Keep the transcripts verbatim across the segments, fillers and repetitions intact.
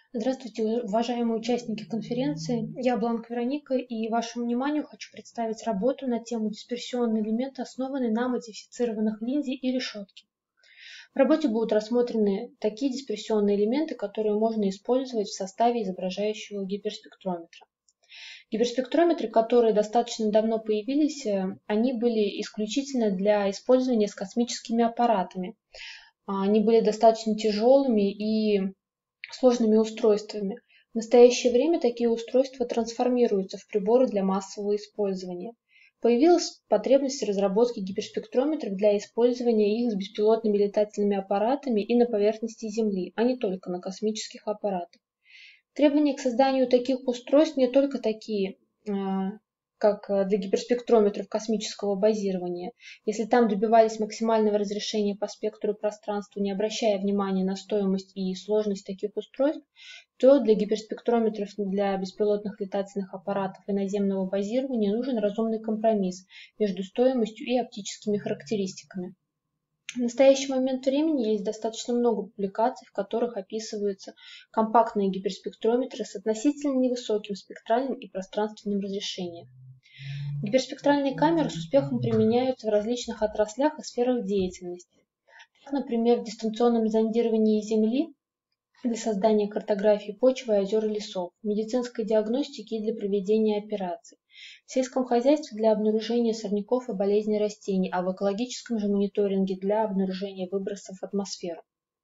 Здравствуйте, уважаемые участники конференции. Я Бланк Вероника, и вашему вниманию хочу представить работу на тему дисперсионные элементы, основанные на модифицированных линзе и решетке. В работе будут рассмотрены такие дисперсионные элементы, которые можно использовать в составе изображающего гиперспектрометра. Гиперспектрометры, которые достаточно давно появились, они были исключительно для использования с космическими аппаратами. Они были достаточно тяжелыми и сложными устройствами. В настоящее время такие устройства трансформируются в приборы для массового использования. Появилась потребность в разработке гиперспектрометров для использования их с беспилотными летательными аппаратами и на поверхности Земли, а не только на космических аппаратах. Требования к созданию таких устройств не только такие, как для гиперспектрометров космического базирования. Если там добивались максимального разрешения по спектру и пространству, не обращая внимания на стоимость и сложность таких устройств, то для гиперспектрометров для беспилотных летательных аппаратов и наземного базирования нужен разумный компромисс между стоимостью и оптическими характеристиками. В настоящий момент времени есть достаточно много публикаций, в которых описываются компактные гиперспектрометры с относительно невысоким спектральным и пространственным разрешением. Гиперспектральные камеры с успехом применяются в различных отраслях и сферах деятельности. Так, например, в дистанционном зондировании Земли для создания картографии почвы, озер и лесов, в медицинской диагностике и для проведения операций, в сельском хозяйстве для обнаружения сорняков и болезней растений, а в экологическом же мониторинге для обнаружения выбросов в атмосферу.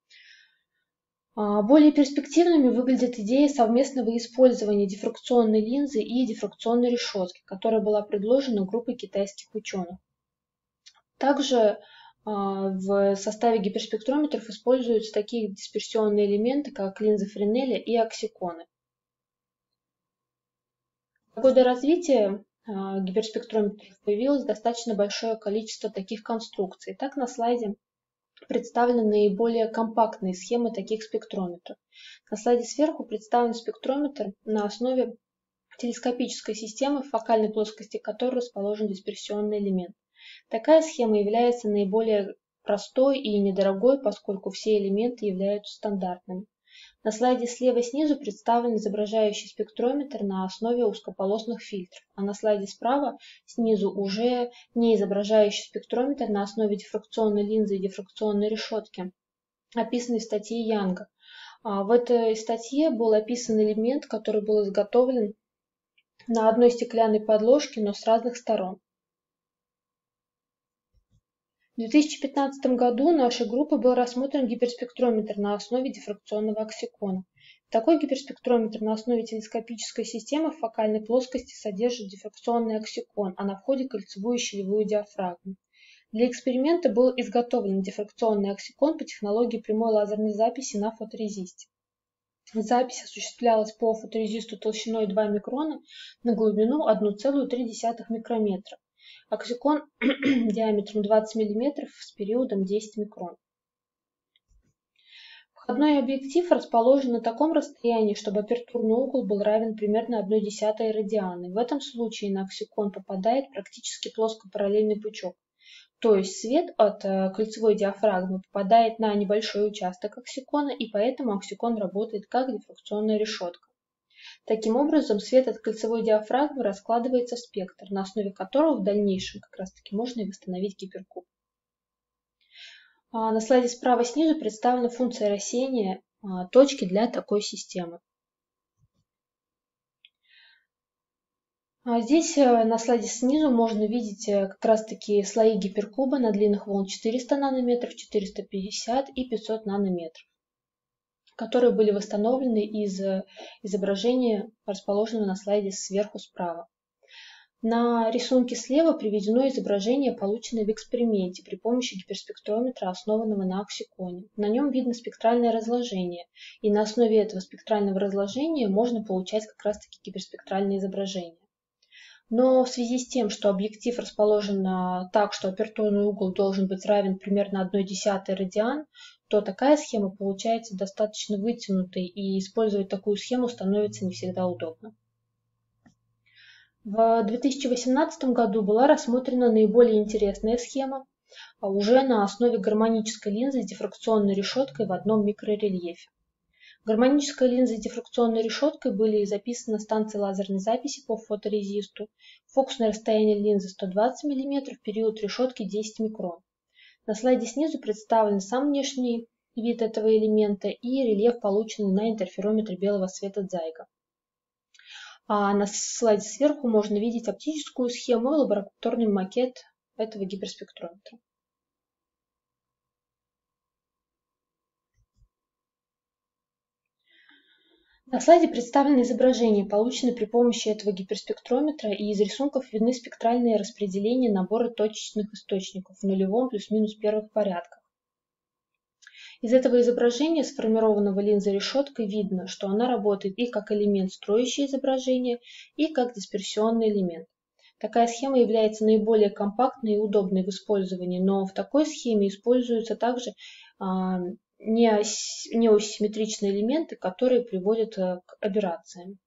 Более перспективными выглядит идея совместного использования дифракционной линзы и дифракционной решетки, которая была предложена группой китайских ученых. Также в составе гиперспектрометров используются такие дисперсионные элементы, как линзы Френеля и аксиконы. В годы развития гиперспектрометров появилось достаточно большое количество таких конструкций. Так, на слайде представлены наиболее компактные схемы таких спектрометров. На слайде сверху представлен спектрометр на основе телескопической системы, в фокальной плоскости которой расположен дисперсионный элемент. Такая схема является наиболее простой и недорогой, поскольку все элементы являются стандартными. На слайде слева снизу представлен изображающий спектрометр на основе узкополосных фильтров, а на слайде справа снизу уже не изображающий спектрометр на основе дифракционной линзы и дифракционной решетки, описанный в статье Янга. В этой статье был описан элемент, который был изготовлен на одной стеклянной подложке, но с разных сторон. В две тысячи пятнадцатом году нашей группой был рассмотрен гиперспектрометр на основе дифракционного аксикона. Такой гиперспектрометр на основе телескопической системы в фокальной плоскости содержит дифракционный аксикон, а на входе кольцевую щелевую диафрагму. Для эксперимента был изготовлен дифракционный аксикон по технологии прямой лазерной записи на фоторезисте. Запись осуществлялась по фоторезисту толщиной два микрона на глубину одна целая три десятых микрометра. Аксикон диаметром двадцать миллиметров с периодом десять микрон. Входной объектив расположен на таком расстоянии, чтобы апертурный угол был равен примерно одной десятой радианы. В этом случае на аксикон попадает практически плоско-параллельный пучок. То есть свет от кольцевой диафрагмы попадает на небольшой участок аксикона, и поэтому аксикон работает как дифракционная решетка. Таким образом, свет от кольцевой диафрагмы раскладывается в спектр, на основе которого в дальнейшем как раз-таки можно и восстановить гиперкуб. На слайде справа снизу представлена функция рассеяния точки для такой системы. Здесь на слайде снизу можно видеть как раз-таки слои гиперкуба на длинных волн четыреста нанометров, четыреста пятьдесят и пятьсот нанометров, которые были восстановлены из изображения, расположенного на слайде сверху справа. На рисунке слева приведено изображение, полученное в эксперименте при помощи гиперспектрометра, основанного на аксиконе. На нем видно спектральное разложение, и на основе этого спектрального разложения можно получать как раз-таки гиперспектральное изображение. Но в связи с тем, что объектив расположен так, что апертурный угол должен быть равен примерно одной десятой радиан, то такая схема получается достаточно вытянутой, и использовать такую схему становится не всегда удобно. В две тысячи восемнадцатом году была рассмотрена наиболее интересная схема, уже на основе гармонической линзы с дифракционной решеткой в одном микрорельефе. Гармоническая линза с дифракционной решеткой были записаны на станции лазерной записи по фоторезисту. Фокусное расстояние линзы сто двадцать миллиметров, период решетки десять микрон. На слайде снизу представлен сам внешний вид этого элемента и рельеф, полученный на интерферометре белого света Zeiger. А на слайде сверху можно видеть оптическую схему и лабораторный макет этого гиперспектрометра. На слайде представлены изображения, полученные при помощи этого гиперспектрометра, и из рисунков видны спектральные распределения набора точечных источников в нулевом плюс-минус первых порядках. Из этого изображения, сформированного линзой решеткой, видно, что она работает и как элемент, строящий изображение, и как дисперсионный элемент. Такая схема является наиболее компактной и удобной в использовании, но в такой схеме используются также а, неосимметричные элементы, которые приводят к аберрациям.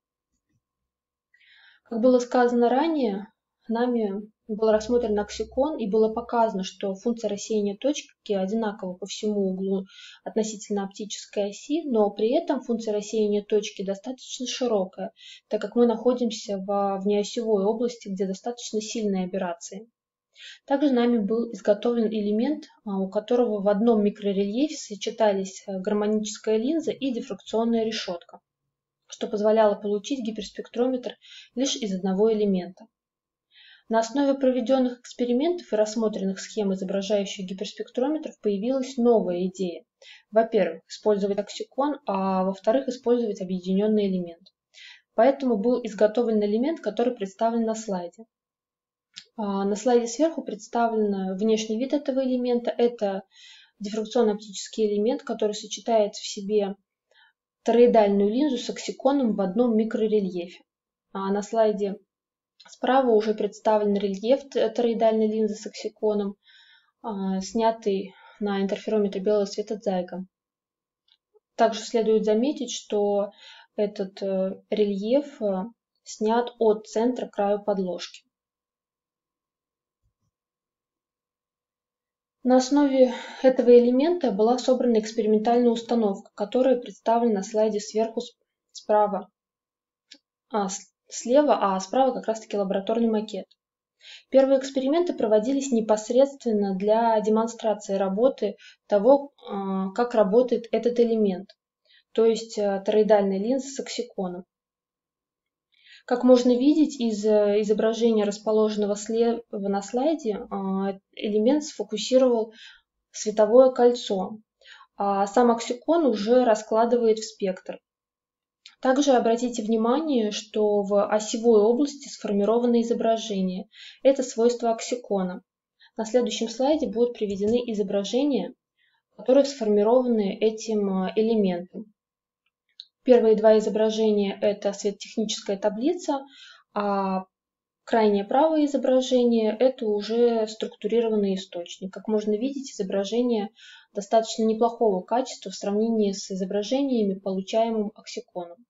Как было сказано ранее, нами был рассмотрен аксикон и было показано, что функция рассеяния точки одинакова по всему углу относительно оптической оси, но при этом функция рассеяния точки достаточно широкая, так как мы находимся в внеосевой области, где достаточно сильные аберрации. Также нами был изготовлен элемент, у которого в одном микрорельефе сочетались гармоническая линза и дифракционная решетка, что позволяло получить гиперспектрометр лишь из одного элемента. На основе проведенных экспериментов и рассмотренных схем, изображающих гиперспектрометров, появилась новая идея. Во-первых, использовать аксикон, а во-вторых, использовать объединенный элемент. Поэтому был изготовлен элемент, который представлен на слайде. На слайде сверху представлен внешний вид этого элемента. Это дифракционно-оптический элемент, который сочетает в себе тороидальную линзу с аксиконом в одном микрорельефе. А на слайде справа уже представлен рельеф тороидальной линзы с аксиконом, снятый на интерферометре белого света Zeiger. Также следует заметить, что этот рельеф снят от центра к краю подложки. На основе этого элемента была собрана экспериментальная установка, которая представлена на слайде сверху справа, а, слева, а справа как раз таки лабораторный макет. Первые эксперименты проводились непосредственно для демонстрации работы того, как работает этот элемент, то есть тороидальная линза с аксиконом. Как можно видеть из изображения, расположенного слева на слайде, элемент сфокусировал световое кольцо, а сам аксикон уже раскладывает в спектр. Также обратите внимание, что в осевой области сформировано изображение. Это свойство аксикона. На следующем слайде будут приведены изображения, которые сформированы этим элементом. Первые два изображения – это светотехническая таблица, а крайнее правое изображение – это уже структурированный источник. Как можно видеть, изображение достаточно неплохого качества в сравнении с изображениями, получаемым аксиконом.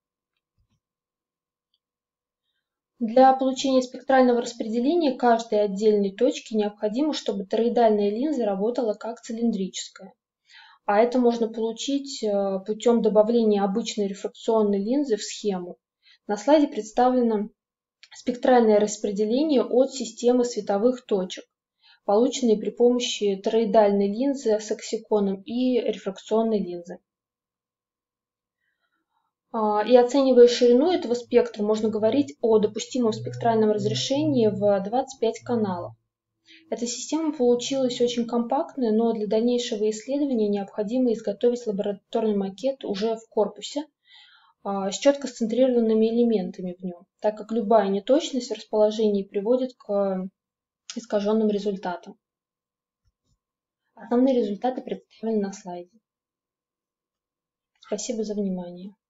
Для получения спектрального распределения каждой отдельной точки необходимо, чтобы тороидальная линза работала как цилиндрическая. А это можно получить путем добавления обычной рефракционной линзы в схему. На слайде представлено спектральное распределение от системы световых точек, полученные при помощи тороидальной линзы с аксиконом и рефракционной линзы. И оценивая ширину этого спектра, можно говорить о допустимом спектральном разрешении в двадцать пять каналов. Эта система получилась очень компактная, но для дальнейшего исследования необходимо изготовить лабораторный макет уже в корпусе с четко сцентрированными элементами в нем, так как любая неточность в расположении приводит к искаженным результатам. Основные результаты представлены на слайде. Спасибо за внимание.